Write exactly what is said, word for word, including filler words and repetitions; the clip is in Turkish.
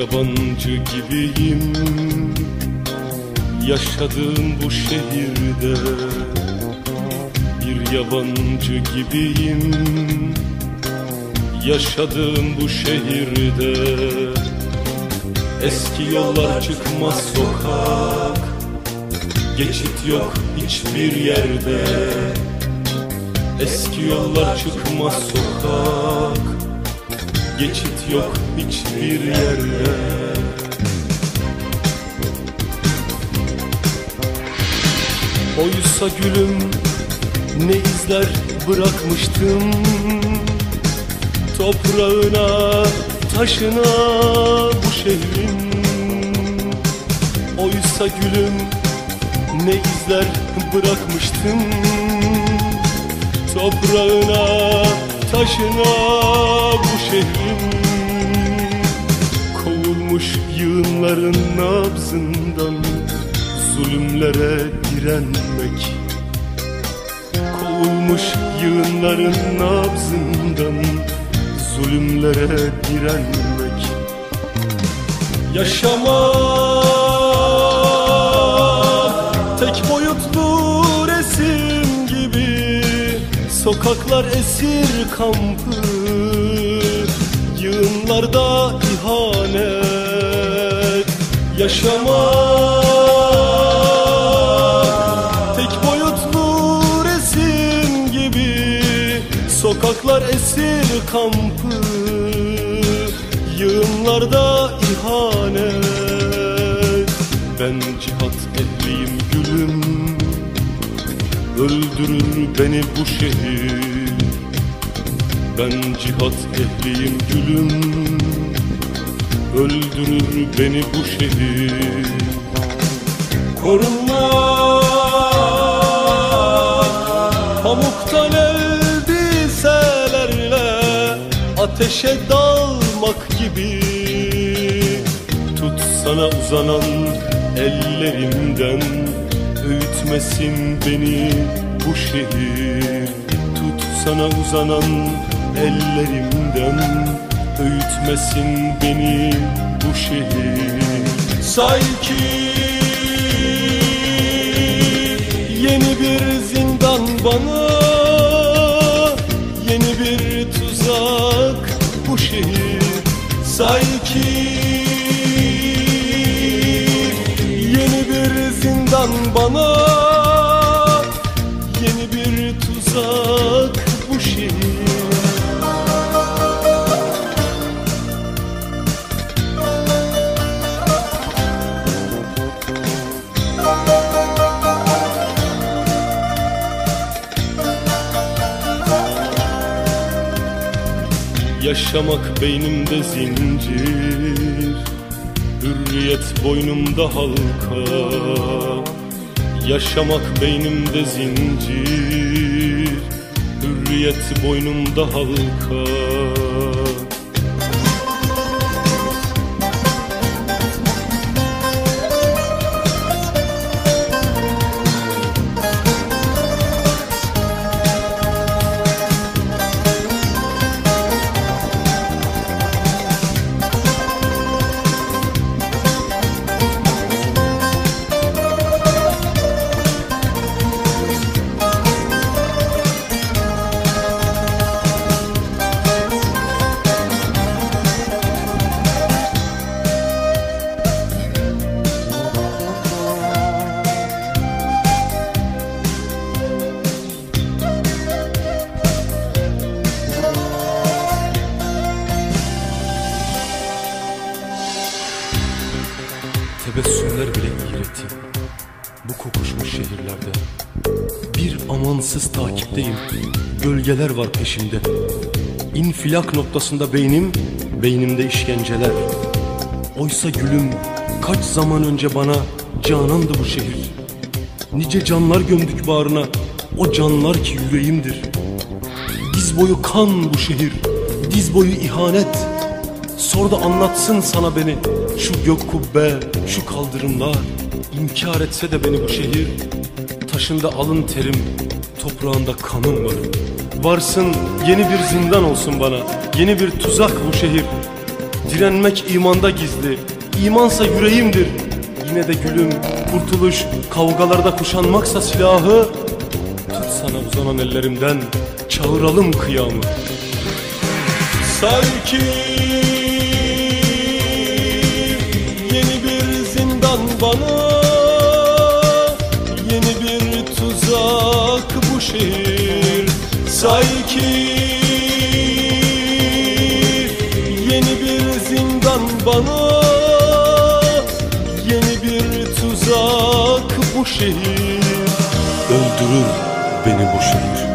yabancı gibiyim yaşadığım bu şehirde. Bir yabancı gibiyim yaşadığım bu şehirde. Eski yollar çıkmaz sokak, geçit yok hiçbir yerde. Eski yollar çıkmaz sokak, geçit yok hiçbir yerde. Oysa gülüm ne izler bırakmıştım toprağına, taşına bu şehrin. Oysa gülüm ne izler bırakmıştım toprağına, taşına bu şehrin. Kovulmuş yığınların nabzından zulümlere direnmek. Kovulmuş yığınların nabzından zulümlere direnmek. Yaşamak tek boyutlu resim gibi, sokaklar esir kampı, yığınlarda ihanet. Yaşamak tek boyutlu resim gibi, sokaklar esir kampı, yığınlarda ihanet. Ben cihat ehliyim gülüm, öldürür beni bu şehir. Ben cihat ehliyim gülüm, öldürür beni bu şehir. Korunmak pamuktan elbiselerle, ateşe dalmak gibi. Tut sana uzanan ellerimden, öğütmesin beni bu şehir. Tut sana uzanan ellerimden, öğütmesin beni bu şehir. Sanki yeni bir zindan bana, yeni bir tuzak bu şehir. Sanki yeni bir zindan bana, yeni bir tuzak bu şehir. Yaşamak beynimde zincir, hürriyet boynumda halka. Yaşamak beynimde zincir, hürriyet boynumda halka. Tebessümler bile iğreti bu kokuşmuş şehirlerde. Bir amansız takipteyim, gölgeler var peşimde. İnfilak noktasında beynim, beynimde işkenceler. Oysa gülüm kaç zaman önce bana canandı bu şehir. Nice canlar gömdük bağrına, o canlar ki yüreğimdir. Diz boyu kan bu şehir, diz boyu ihanet. Sor da anlatsın sana beni şu gök kubbe, şu kaldırımlar. İnkar etse de beni bu şehir, taşında alın terim, toprağında kanım var. Varsın yeni bir zindan olsun bana, yeni bir tuzak bu şehir. Direnmek imanda gizli, imansa yüreğimdir. Yine de gülüm, kurtuluş, kavgalarda kuşanmaksa silahı. Tut sana uzanan ellerimden, çağıralım kıyamı. Sanki yeni bir zindan bana, yeni bir tuzak bu şehir. Sanki yeni bir zindan bana, yeni bir tuzak bu şehir. Öldürür beni bu şehir.